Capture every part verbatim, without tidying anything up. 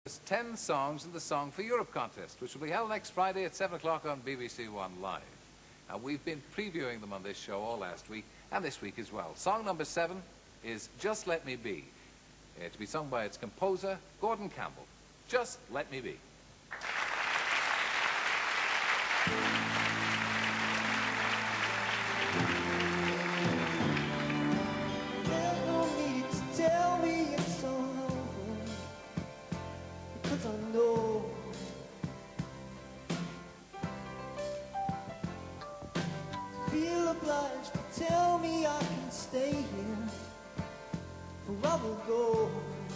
ten songs in the Song for Europe contest, which will be held next Friday at seven o'clock on B B C One Live. Now, we've been previewing them on this show all last week and this week as well. Song number seven is Just Let Me Be, uh, to be sung by its composer, Gordon Campbell. Just Let Me Be. There's no need to tell me it's all over, because I know feel obliged to tell me I can stay here, for I will go.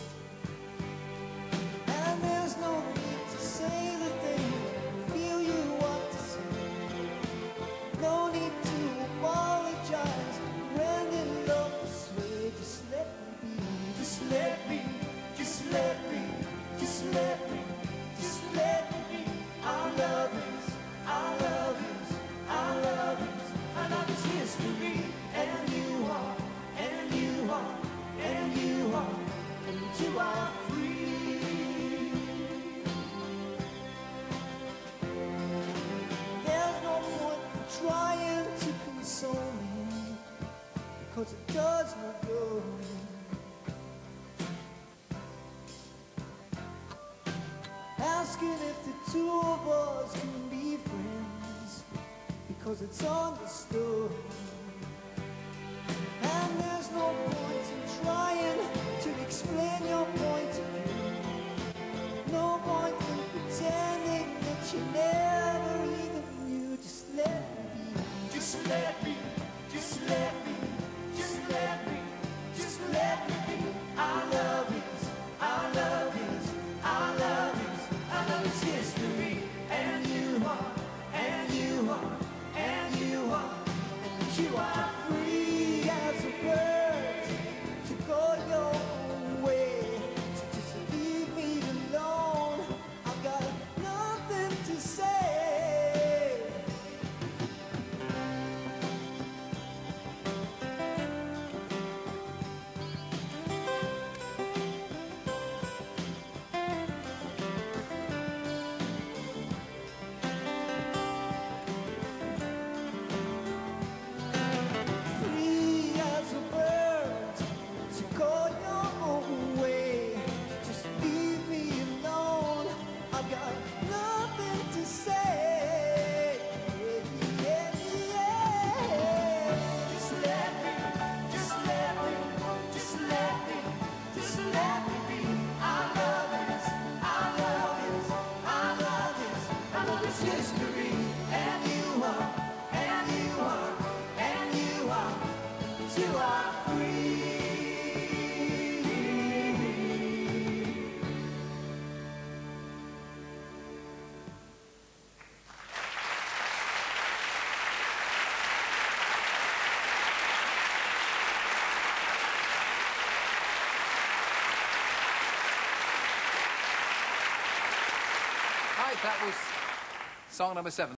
And there's no need to say the thing I feel you want to say. No need to apologize when in love this way. Just let me be. Just let me. Just let me. Just let me. Just let me be. Our love is. Our love is. Our love is. Our love is history. And you are. And you are. And you are. And you are free. There's no point in trying to console me, because it does no good. Asking if the two of us can be friends, because it's understood. And there's no point in trying to explain your point of view. No point in pretending that you never even knew. Just let me be. Just let me. Just let me. Just let me. Just let me be. Our love is. Our love is. Our love is. Our love is history. And you are. And you are. And you are. And you are free as a bird to go your own way. So just leave me alone. I've got nothing to say. Free as a bird to go your own way. Just leave me alone. I've got nothing to say. Yeah, yeah. Just let me, just let me, just let me, just let me be. Our love is, our love is, our love is, our love is history. And you are, and you are, and you are, you are free. Right, that was song number seven.